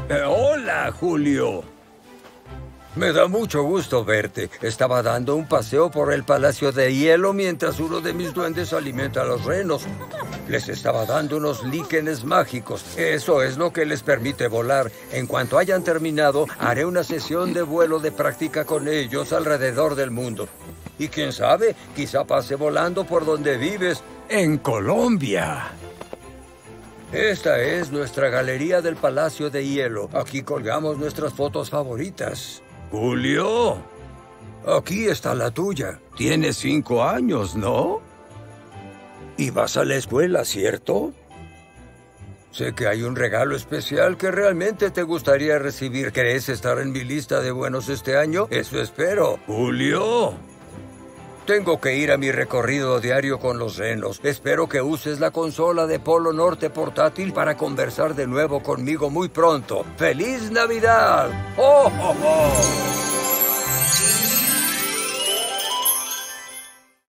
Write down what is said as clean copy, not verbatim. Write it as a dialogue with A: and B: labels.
A: Hola, Julio. Me da mucho gusto verte. Estaba dando un paseo por el Palacio de Hielo mientras uno de mis duendes alimenta a los renos. Les estaba dando unos líquenes mágicos. Eso es lo que les permite volar. En cuanto hayan terminado, haré una sesión de vuelo de práctica con ellos alrededor del mundo. Y quién sabe, quizá pase volando por donde vives, en Colombia. Esta es nuestra galería del Palacio de Hielo. Aquí colgamos nuestras fotos favoritas. Julio, aquí está la tuya. Tienes 5 años, ¿no? Y vas a la escuela, ¿cierto? Sé que hay un regalo especial que realmente te gustaría recibir. ¿Crees estar en mi lista de buenos este año? Eso espero. Julio. Tengo que ir a mi recorrido diario con los renos. Espero que uses la consola de Polo Norte portátil para conversar de nuevo conmigo muy pronto. ¡Feliz Navidad! ¡Oh, oh, oh!